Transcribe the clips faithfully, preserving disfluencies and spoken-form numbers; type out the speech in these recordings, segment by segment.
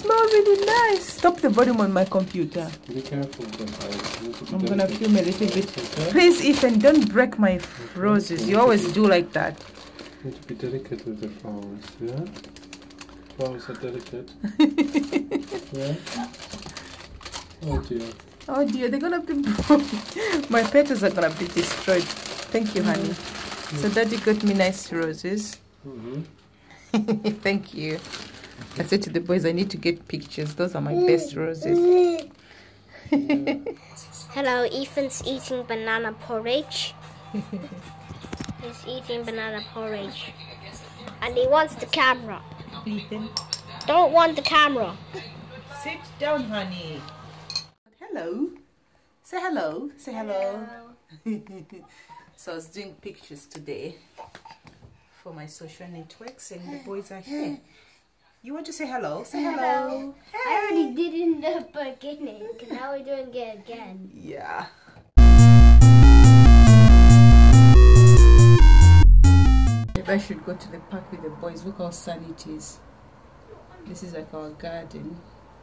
smell really nice. Stop the volume on my computer. Be careful, I'm gonna film a little bit. Okay? Please, Ethan, don't break my roses. You always do like that. You need to be delicate with the flowers, yeah? Flowers are delicate. Yeah? Oh dear. Oh dear, they're gonna be my petals are gonna be destroyed. Thank you, honey. Mm-hmm. So Daddy got me nice roses. Mm-hmm. Thank you. I said to the boys, I need to get pictures. Those are my best roses. Yeah. Hello, Ethan's eating banana porridge. He's eating banana porridge. And he wants the camera. Ethan. Don't want the camera. Sit down, honey. Hello. Say hello. Say hello. hello. So I was doing pictures today for my social networks and the boys are here. You want to say hello? Say hello. hello. Hey. I already did it in the beginning. Now we're doing it again. Yeah. If I should go to the park with the boys, look how sunny it is. This is like our garden.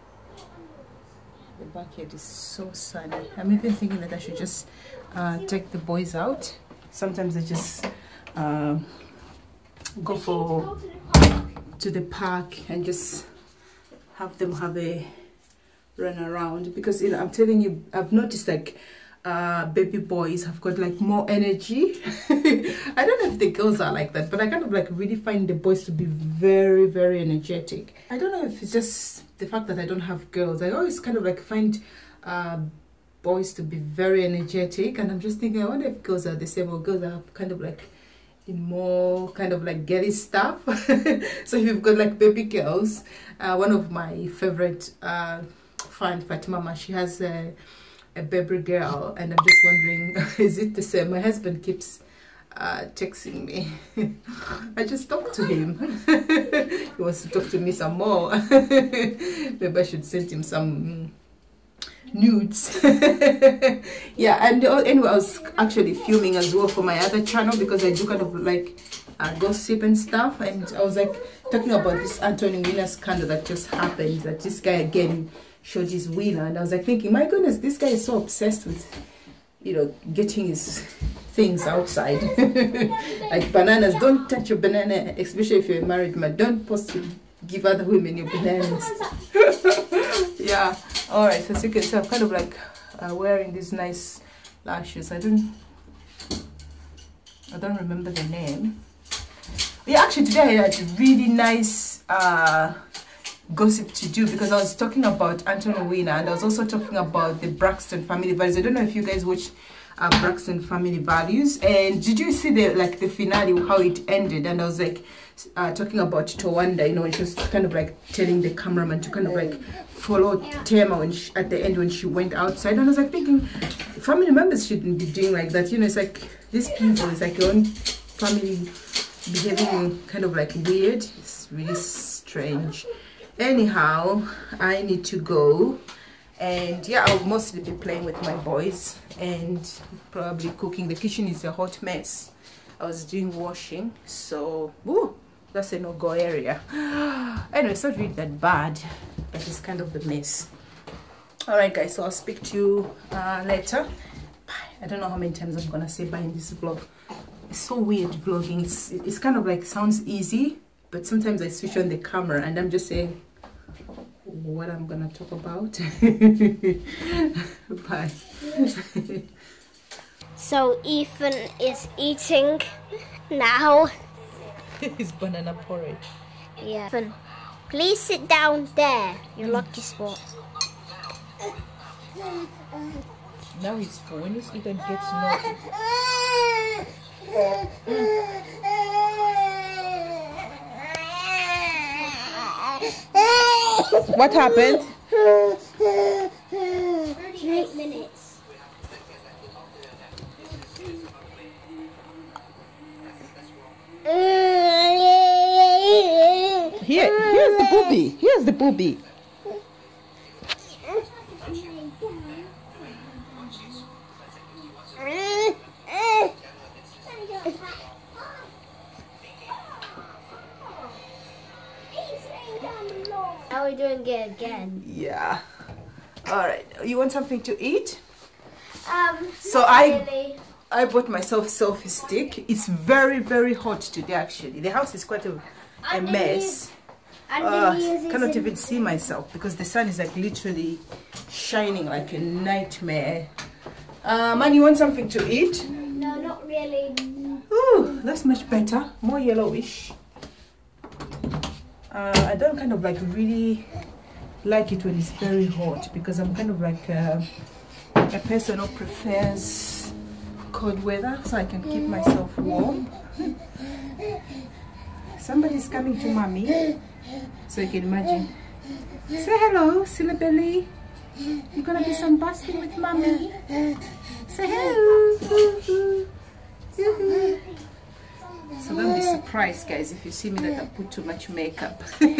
The backyard is so sunny. I'm even thinking that I should just uh, take the boys out. Sometimes I just uh, go for to the park and just have them have a run around, because you know, I'm telling you, I've noticed like uh, baby boys have got like more energy. I don't know if the girls are like that, but I kind of like really find the boys to be very very energetic. I don't know if it's just the fact that I don't have girls. I always kind of like find uh, boys to be very energetic, and I'm just thinking, I wonder if girls are the same, or girls are kind of like in more kind of like girly stuff. So if you've got like baby girls, uh, one of my favorite uh, fan, Fatima, she has a, a baby girl, and I'm just wondering, is it the same? My husband keeps uh, texting me. I just talked to him. He wants to talk to me some more. Maybe I should send him some nudes. Yeah, and uh, anyway, I was actually filming as well for my other channel, because I do kind of like uh, gossip and stuff, and I was like talking about this Anthony Weiner scandal that just happened, that this guy again showed his wiener, and I was like thinking, my goodness, this guy is so obsessed with, you know, getting his things outside. Like bananas, don't touch your banana, especially if you're a married man. Don't post to give other women your bananas. Yeah. All right, so as you can see, I'm kind of like uh, wearing these nice lashes. I don't I don't remember the name. Yeah, actually today I had a really nice uh gossip to do, because I was talking about Anthony Weiner, and I was also talking about the Braxton Family Values. I don't know if you guys watch uh, Braxton Family Values, and did you see the like the finale, how it ended? And I was like uh, talking about Tawanda, you know, and she was kind of like telling the cameraman to kind of like follow Tema when she, at the end when she went outside, and I was like thinking, family members shouldn't be doing like that, you know. It's like these people, it's like your own family behaving kind of like weird. It's really strange. Anyhow, I need to go, and yeah, I'll mostly be playing with my boys and probably cooking. The kitchen is a hot mess. I was doing washing, so woo, that's a no-go area. Anyway, it's not really that bad, but it's kind of a mess. All right guys, so I'll speak to you uh, later. Bye. I don't know how many times I'm gonna say bye in this vlog. It's so weird vlogging. It's, it's kind of like sounds easy, but sometimes I switch on the camera and I'm just saying what I'm gonna talk about. Bye. So Ethan is eating now. His banana porridge. Yeah. Ethan, please sit down there. Your lucky spot. Now he's full. When he's eaten, gets naughty. What happened? thirty-eight minutes. Here, here's the booby. Here's the booby. Now are we doing it again? Yeah. All right. You want something to eat? Um. So not I really. I bought myself selfie stick. It's very very hot today. Actually, the house is quite a, a And mess. And Uh, then cannot even see myself because the sun is like literally shining like a nightmare. Uh, man, you want something to eat? No, not really. Ooh, that's much better. More yellowish. Uh, I don't kind of like really like it when it's very hot because I'm kind of like a, a person who prefers cold weather so I can keep myself warm. Somebody's coming to mommy, so you can imagine. Say hello, silly belly. You're gonna do some basking with mommy. Say hello. So don't be surprised, guys, if you see me that I put too much makeup.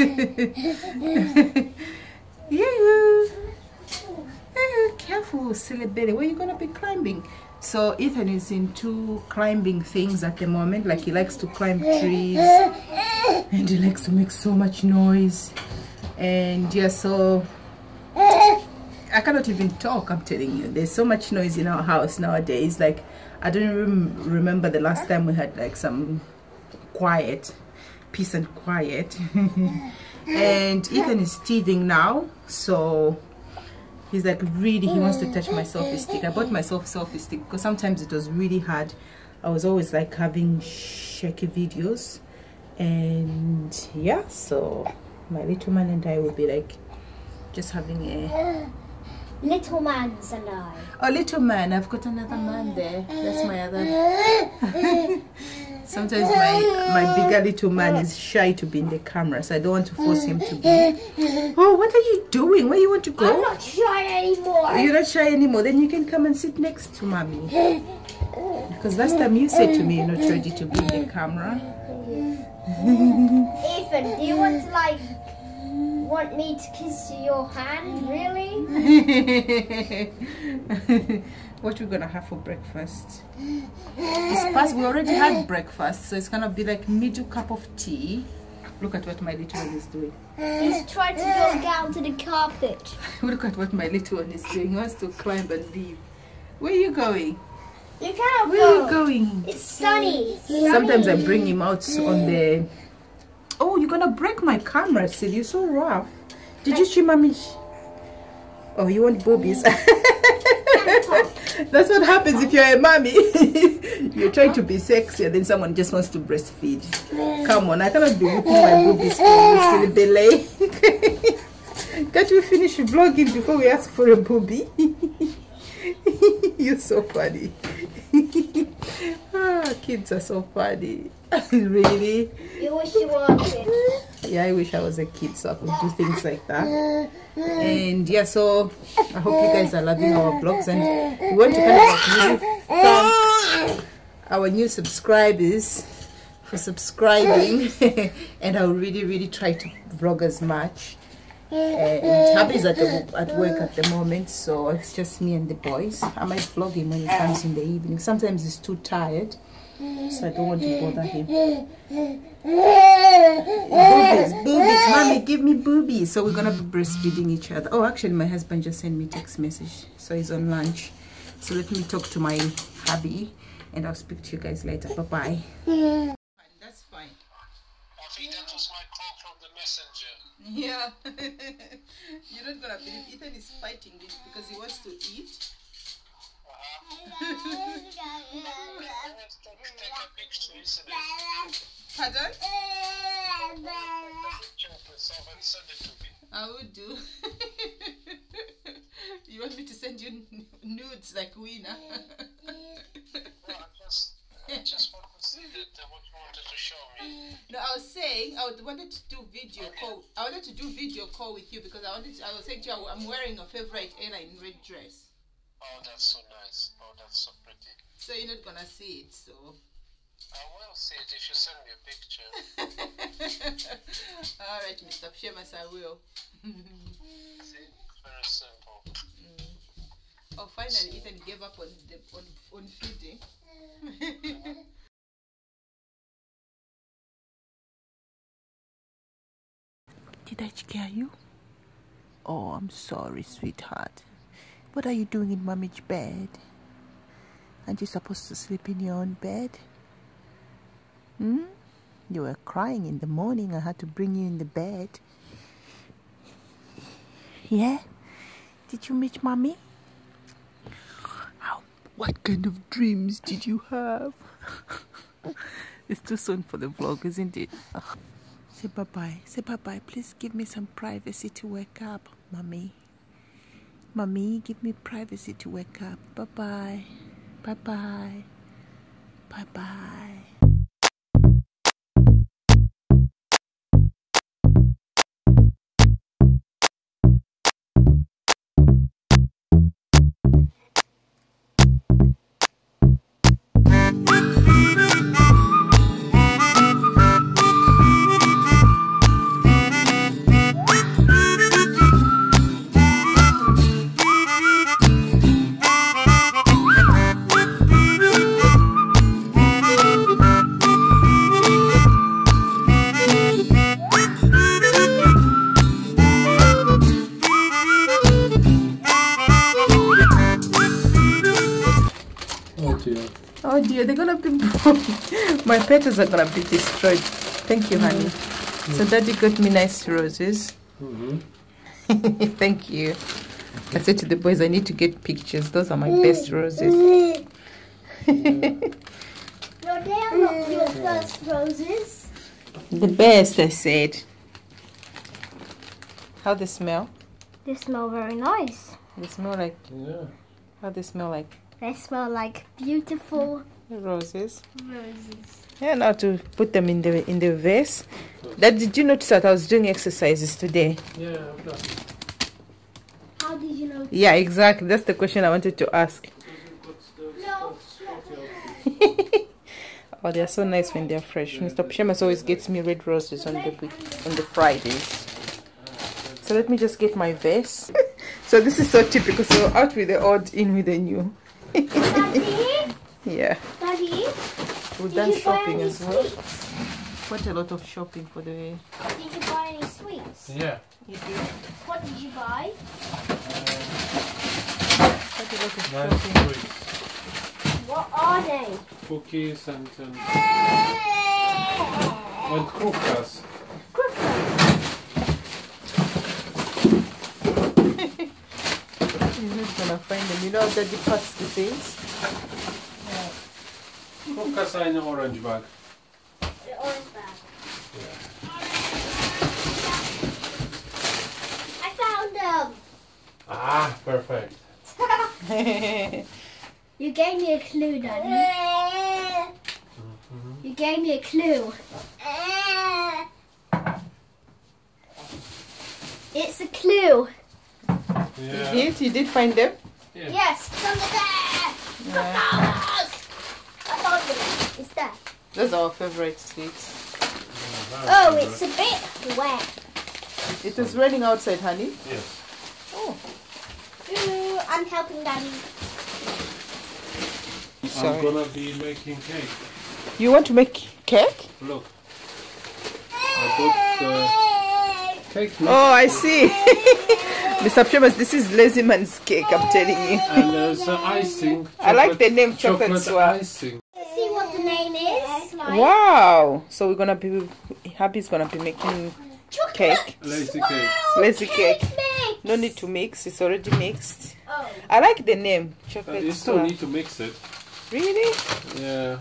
Yeah. Careful, silly belly. Where are you gonna be climbing? So Ethan is into climbing things at the moment. Like he likes to climb trees, and he likes to make so much noise. And yeah, so I cannot even talk. I'm telling you, there's so much noise in our house nowadays. Like I don't even remember the last time we had like some quiet, peace and quiet. And Ethan is teething now, so he's like really he wants to touch my selfie stick. I bought myself selfie stick because sometimes it was really hard. I was always like having shaky videos, and yeah, so my little man and I will be like just having a Little man's and I. oh little man. I've got another man there. That's my other. Sometimes my my bigger little man is shy to be in the camera, so I don't want to force him to be. Oh, what are you doing? Where you want to go? I'm not shy anymore. You're not shy anymore. Then you can come and sit next to mommy. Because last time you said to me you're not ready to be in the camera. Ethan, do you want to like want me to kiss your hand? Really? What we're gonna have for breakfast? It's past. We already had breakfast, so it's gonna be like middle cup of tea. Look at what my little one is doing. He's trying to go down to the carpet. Look at what my little one is doing. He wants to climb and leave. Where are you going? You can't Where go. are you going? It's sunny. Sometimes I Sunny. bring him out on the. Oh, you're gonna break my camera, Sil. You're so rough. Did you see mommy? Oh, you want boobies? That's what happens if you're a mommy. You're trying to be sexy and then someone just wants to breastfeed. Come on, I cannot be whipping my boobies for you, silly belly. Can't we finish vlogging before we ask for a boobie? You're so funny. Ah, kids are so funny. Really? You wish you were a kid. Yeah, I wish I was a kid so I could do things like that. And yeah, so I hope you guys are loving our vlogs, and we want to kind of like really thank our new subscribers for subscribing. And I'll really really try to vlog as much. And Hubby's at, the, at work at the moment, so it's just me and the boys. I might vlog him when he comes in the evening. Sometimes he's too tired, so I don't want to bother him. Boobies, boobies, mommy, give me boobies. So we're gonna be breastfeeding each other. Oh, actually, my husband just sent me a text message, so he's on lunch. So let me talk to my hubby, and I'll speak to you guys later. Bye bye. That's fine. I think that was my call from the messenger. Yeah. You're not gonna believe Ethan is fighting this because he wants to eat. Pardon? I would do. You want me to send you nudes like Winner? I just want to see that what you wanted to show me. No, I was saying I would wanted to do video okay. call. I wanted to do video call with you because I wanted. To, I was saying to you I'm wearing a favorite airline red dress. Oh, that's so nice. Oh, that's so pretty. So you're not gonna see it, so. I will see it if you send me a picture. All right, Mister Pshemas, I will. See, very simple. Mm. Oh, finally, Ethan gave up on the on on feeding. Did I scare you? Oh, I'm sorry, sweetheart. What are you doing in mommy's bed? Aren't you supposed to sleep in your own bed? Hmm? You were crying in the morning. I had to bring you in the bed. Yeah? Did you miss mommy? How, what kind of dreams did you have? It's too soon for the vlog, isn't it? Say bye-bye. Say bye-bye. Please give me some privacy to wake up, mommy. Mommy, give me privacy to wake up. Bye-bye. Bye-bye. Bye-bye. Oh dear, they're gonna be my petals are gonna be destroyed. Thank you, honey. Mm-hmm. So daddy got me nice roses. Mm-hmm. Thank you. I said to the boys, I need to get pictures. Those are my best roses. No, they are not your first roses. The best, I said. How they smell? They smell very nice. They smell like... Yeah. How they smell like? They smell like beautiful roses. Roses. Yeah, now to put them in the in the vase. That did you notice that I was doing exercises today? Yeah, I've done. How did you know? Yeah, exactly. That's the question I wanted to ask. No. Oh, they're so nice when they're fresh. Mister Pishamas always gets me red roses on the week, on the Fridays. So let me just get my vase. So this is so typical. So out with the old, in with the new. Daddy? Yeah. Daddy? We've done shopping as well. Quite a lot of shopping for the... Did you buy any sweets? Yeah. You did? What did you buy? Quite a lot of Nice shopping. sweets. What are they? Cookies and... and, and cookies. He's not gonna find them. You know how daddy cuts the things? Cookies are in the orange bag. The orange bag. Yeah. I found them. Ah, perfect. You gave me a clue, Daddy. Mm-hmm. You gave me a clue. It's a clue. Yeah. You did? You did find them? Yeah. Yes, it's under there. Yeah. I found them. It's there. Those are our favorite sweets. Oh, it's a bit wet. It was raining outside, honey. Yes. Oh. Ooh, I'm helping Daddy. Sorry. I'm gonna be making cake. You want to make cake? Look. I put the cake mix. Oh, I see. Mister Pshamas, this is lazy man's cake, I'm telling you. And there's uh, icing. I like the name chocolate, chocolate swirl. icing. Let's see what the name is. Like Wow. So we're gonna be, Hubby's gonna be making chocolate. cake. Lazy cake. Lazy cake. Mix. No need to mix, it's already mixed. Oh. I like the name, Uh, chocolate you still swirl. need to mix it. Really? Yeah.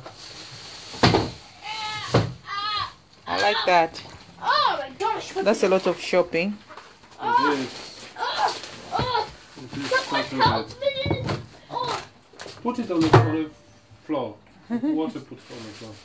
I like that. Oh my gosh. What That's a lot of shopping. It is. Oh, oh, It is someone quite help good. me. Oh. Put it on the, on the floor. Water put on the floor.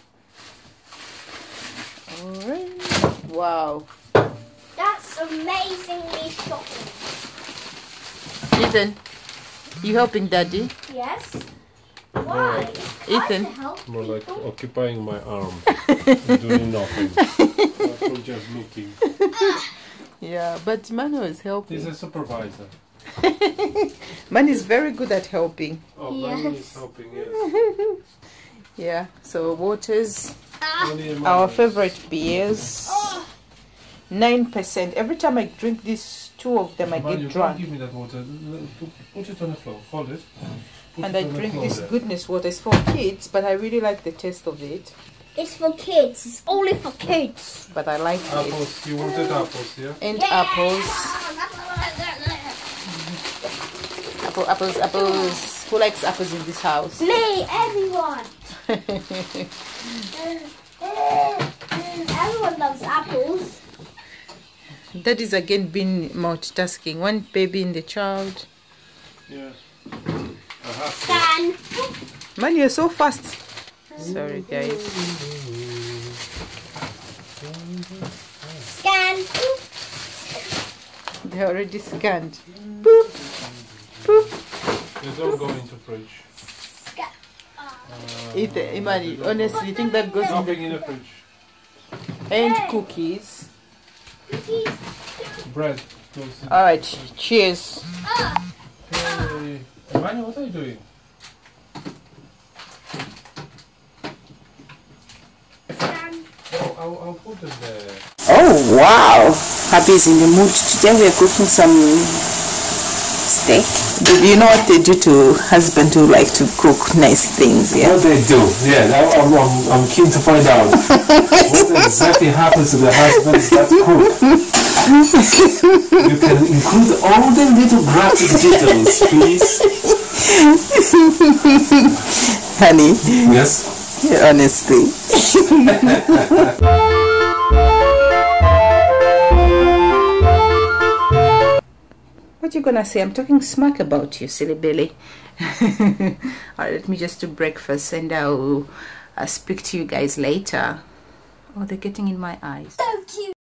Alright. Wow. That's amazingly shocking. Ethan, you helping daddy? Yes. Why? Ethan. To help More like people. occupying my arm. Doing nothing. I'm just looking. Yeah, but Emmanuel is helping. He's a supervisor. Man is very good at helping. Oh, Yes. Manu is helping, yes. Yeah, so waters, Ah. Only our Emmanuel. favorite beers. Oh. nine percent. Every time I drink these two of them I Man, get you drunk. can't give me that water. Put it on the floor. Hold it. Put And it I on the drink floor this there. goodness water. It's for kids, but I really like the taste of it. It's for kids. It's only for kids. But I like it. Apples. You wanted apples, yeah? And apples. Apple, apples, apples. Who likes apples in this house? Me, everyone. Everyone loves apples. That is again being multitasking. One baby in the child. Yeah. I have to. Scan. Man, you're so fast. Sorry, guys. Scan. They already scanned. Boop. Boop. They don't go into fridge. Scan. Uh, Eat the, Emmanuel, honestly, you think that goes in Nothing in the... the fridge. And cookies. Bread goes in. Alright, cheers. Hey. Emmanuel, what are you doing? Scan. Oh, I'll, I'll put it there. Oh wow! Hubby is in the mood. Today we are cooking some steak. You know what they do to husband who like to cook nice things, yeah? What they do? Yeah, I- I'm, I'm, I'm keen to find out. What exactly happens to the husbands that cook? You can include all the little graphic details, please. Honey, Yes. honestly. What you gonna say? I'm talking smack about you, silly Billy. Alright, let me just do breakfast and I'll, I'll speak to you guys later. Oh, they're getting in my eyes. So cute.